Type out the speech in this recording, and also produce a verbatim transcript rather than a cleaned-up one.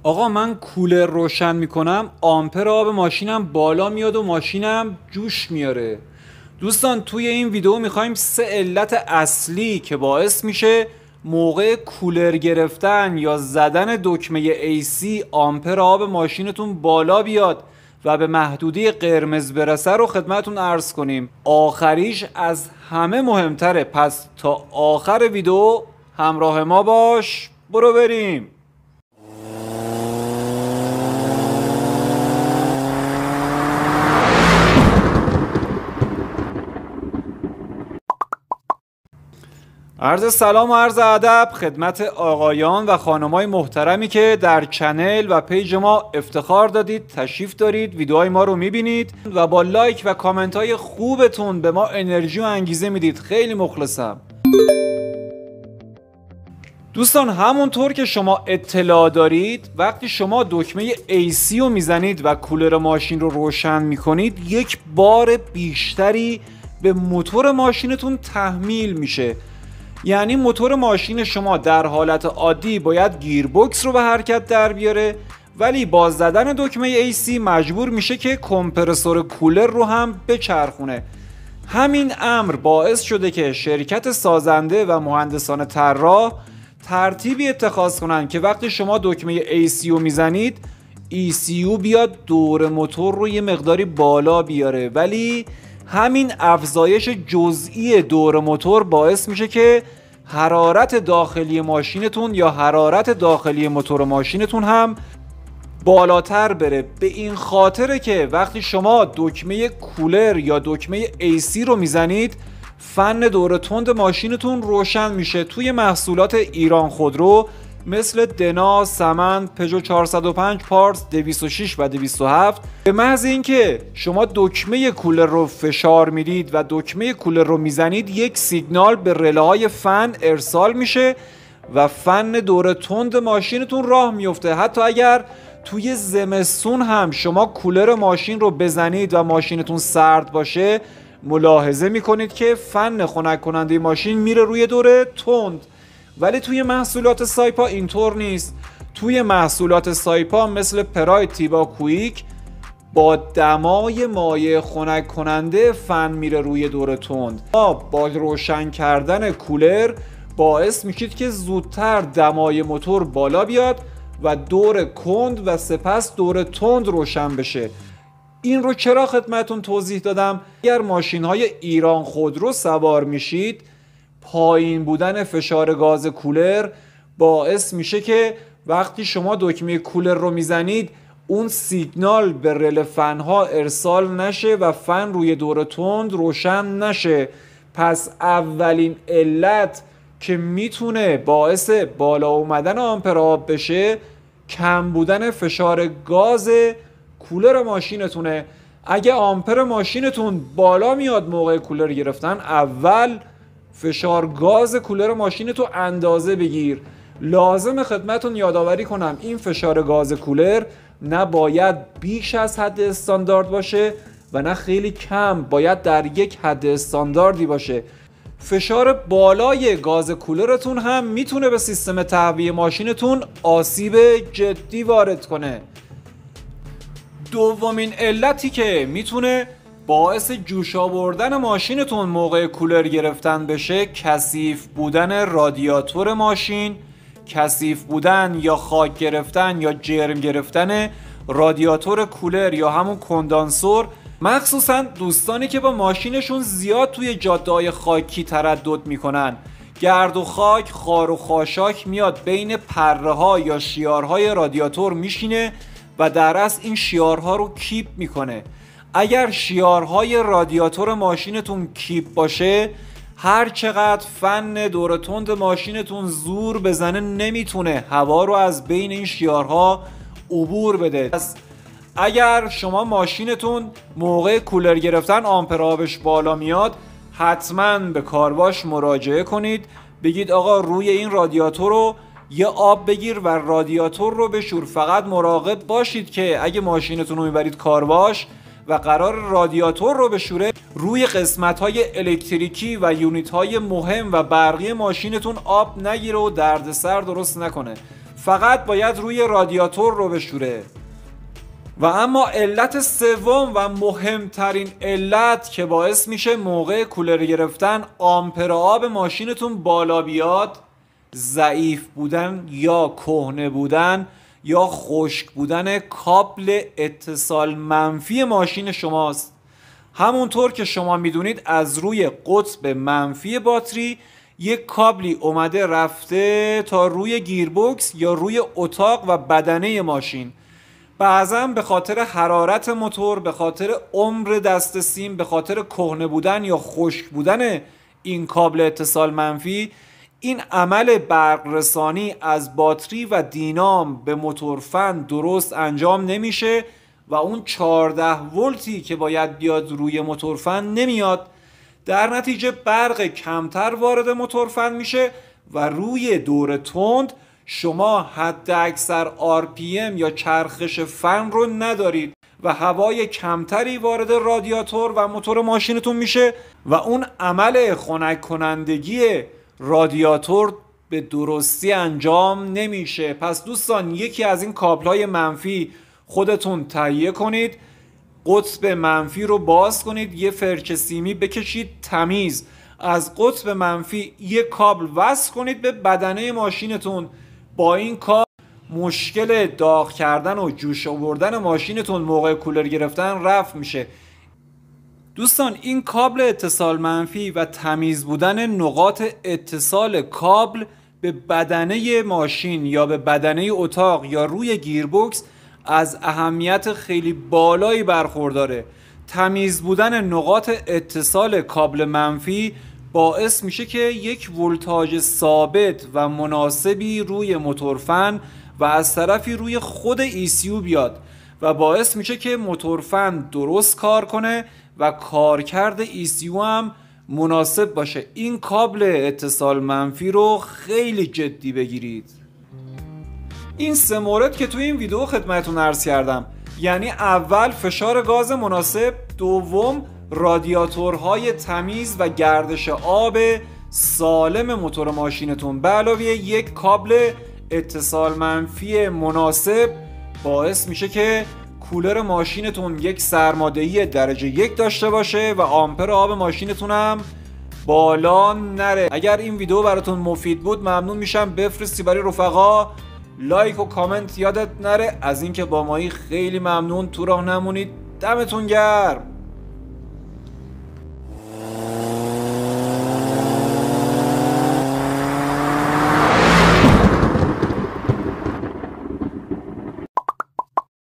آقا من کولر روشن میکنم، آمپر آب ماشینم بالا میاد و ماشینم جوش میاره. دوستان توی این ویدیو میخوایم سه علت اصلی که باعث میشه موقع کولر گرفتن یا زدن دکمه ای سی آمپر آب ماشینتون بالا بیاد و به محدوده قرمز برسه رو خدمتون عرض کنیم. آخریش از همه مهمتره، پس تا آخر ویدیو همراه ما باش. برو بریم. عرض سلام و عرض ادب خدمت آقایان و خانمای محترمی که در چنل و پیج ما افتخار دادید، تشریف دارید، ویدیوهای ما رو میبینید و با لایک و کامنت های خوبتون به ما انرژی و انگیزه میدید. خیلی مخلصم. دوستان همونطور که شما اطلاع دارید، وقتی شما دکمه ای سی رو میزنید و کولر ماشین رو روشن میکنید، یک بار بیشتری به موتور ماشینتون تحمیل میشه. یعنی موتور ماشین شما در حالت عادی باید گیربکس رو به حرکت در بیاره، ولی با زدن دکمه ای سی مجبور میشه که کمپرسور کولر رو هم بچرخونه. همین امر باعث شده که شرکت سازنده و مهندسان طراح ترتیبی اتخاذ کنن که وقتی شما دکمه ای سی رو میزنید، ای سی یو بیاد دور موتور رو یه مقداری بالا بیاره، ولی همین افزایش جزئی دور موتور باعث میشه که حرارت داخلی ماشینتون یا حرارت داخلی موتور ماشینتون هم بالاتر بره. به این خاطره که وقتی شما دکمه کولر یا دکمه ای سی رو میزنید، فن دور تند ماشینتون روشن میشه. توی محصولات ایران خودرو مثل دنا، سمن، پژو چهارصد و پنج، پارس دویست و شش و دویست و هفت، به محض اینکه شما دکمه کولر رو فشار میدید و دکمه کولر رو میزنید، یک سیگنال به رله‌های فن ارسال میشه و فن دور تند ماشینتون راه میفته. حتی اگر توی زمستون هم شما کولر ماشین رو بزنید و ماشینتون سرد باشه، ملاحظه میکنید که فن خنک کننده ماشین میره روی دور تند. ولی توی محصولات سایپا اینطور نیست. توی محصولات سایپا مثل پراید، تیبا، کویک، با دمای مایع خنک کننده فن میره روی دور تند. با روشن کردن کولر باعث میشید که زودتر دمای موتور بالا بیاد و دور کند و سپس دور تند روشن بشه. این رو چرا خدمتون توضیح دادم؟ اگر ماشین های ایران خودرو سوار میشید، پایین بودن فشار گاز کولر باعث میشه که وقتی شما دکمه کولر رو میزنید، اون سیگنال به رل فن ها ارسال نشه و فن روی دور تند روشن نشه. پس اولین علت که میتونه باعث بالا اومدن آمپر آب بشه، کم بودن فشار گاز کولر ماشینتونه. اگه آمپر ماشینتون بالا میاد موقع کولر گرفتن، اول فشار گاز کولر ماشینتو اندازه بگیر. لازم خدمتون یادآوری کنم این فشار گاز کولر نباید بیش از حد استاندارد باشه و نه خیلی کم، باید در یک حد استانداردی باشه. فشار بالای گاز کولرتون هم میتونه به سیستم تهویه ماشینتون آسیب جدی وارد کنه. دومین علتی که میتونه باعث جوش آوردن ماشینتون موقع کولر گرفتن بشه، کثیف بودن رادیاتور ماشین، کثیف بودن یا خاک گرفتن یا جرم گرفتن رادیاتور کولر یا همون کندانسور. مخصوصا دوستانی که با ماشینشون زیاد توی جاده‌های خاکی تردد میکنن، گرد و خاک، خار و خاشاک میاد بین پره ها یا شیارهای رادیاتور میشینه و در اصل این شیارها رو کیپ میکنه. اگر شیارهای رادیاتور ماشینتون کیپ باشه، هر چقدر فن دور تند ماشینتون زور بزنه نمیتونه هوا رو از بین این شیارها عبور بده. پس اگر شما ماشینتون موقع کولر گرفتن آمپر آبش بالا میاد، حتما به کارواش مراجعه کنید. بگید آقا روی این رادیاتور رو یه آب بگیر و رادیاتور رو بشور. فقط مراقب باشید که اگه ماشینتون رو میبرید کارواش و قرار رادیاتور رو بشوره، روی قسمت‌های الکتریکی و یونیت‌های مهم و برقی ماشینتون آب نگیره و دردسر درست نکنه. فقط باید روی رادیاتور رو بشوره. و اما علت سوم و مهمترین علت که باعث میشه موقع کولر گرفتن آمپر آب ماشینتون بالا بیاد، ضعیف بودن یا کهنه بودن یا خشک بودن کابل اتصال منفی ماشین شماست. همونطور که شما میدونید از روی قطب منفی باتری یک کابلی اومده رفته تا روی گیربکس یا روی اتاق و بدنه ماشین. بعضا به خاطر حرارت موتور، به خاطر عمر دست سیم، به خاطر کهنه بودن یا خشک بودن این کابل اتصال منفی، این عمل برق رسانی از باتری و دینام به موتور فن درست انجام نمیشه و اون چهارده ولتی که باید بیاد روی موتور فن نمیاد. در نتیجه برق کمتر وارد موتور فن میشه و روی دور تند شما حد اکثر آر پی ام یا چرخش فن رو ندارید و هوای کمتری وارد رادیاتور و موتور ماشینتون میشه و اون عمل خنک کنندگی رادیاتور به درستی انجام نمیشه. پس دوستان یکی از این کابل‌های منفی خودتون تهیه کنید، قطب منفی رو باز کنید، یه فرچه سیمی بکشید تمیز از قطب منفی یک کابل وصل کنید به بدنه ماشینتون. با این کار مشکل داغ کردن و جوش آوردن ماشینتون موقع کولر گرفتن رفع میشه. دوستان این کابل اتصال منفی و تمیز بودن نقاط اتصال کابل به بدنه ماشین یا به بدنه اتاق یا روی گیربکس از اهمیت خیلی بالایی برخورداره. تمیز بودن نقاط اتصال کابل منفی باعث میشه که یک ولتاژ ثابت و مناسبی روی موتور فن و از طرفی روی خود ای سی یو بیاد و باعث میشه که موتور فن درست کار کنه و کارکرد ای سی یو هم مناسب باشه. این کابل اتصال منفی رو خیلی جدی بگیرید. این سه مورد که توی این ویدیو خدمتتون عرض کردم، یعنی اول فشار گاز مناسب، دوم رادیاتورهای تمیز و گردش آب سالم موتور ماشینتون به علاوه یک کابل اتصال منفی مناسب باعث میشه که کولر ماشینتون یک سرمادهی درجه یک داشته باشه و آمپر آب ماشینتون هم بالا نره. اگر این ویدیو براتون مفید بود ممنون میشم بفرستی برای رفقا، لایک و کامنت یادت نره. از اینکه با مایی خیلی ممنون، تو راه نمونید. دمتون گرم.